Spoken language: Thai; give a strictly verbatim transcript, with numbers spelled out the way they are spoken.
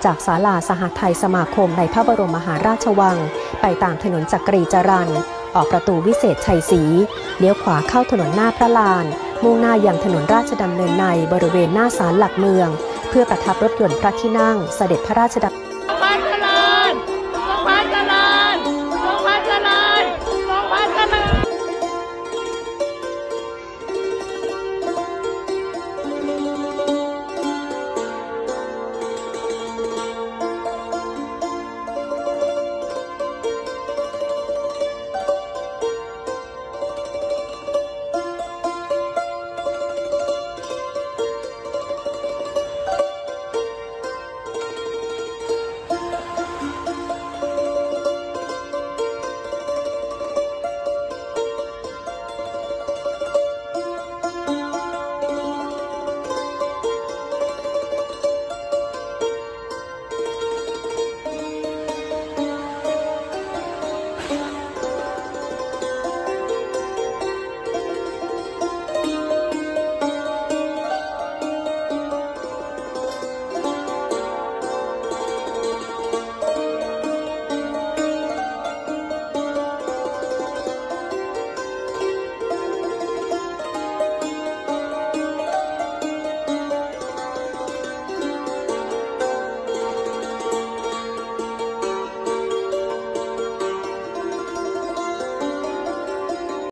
จากศาลาสหไทยสมาคมในพระบรมมหาราชวังไปตามถนนจักรีจรัญออกประตูวิเศษชัยศรีเลี้ยวขวาเข้าถนนหน้าพระลานมุ่งหน้ายังถนนราชดำเนินในบริเวณหน้าศาลหลักเมืองเพื่อประทับรถยนต์พระที่นั่งเสด็จพระราชด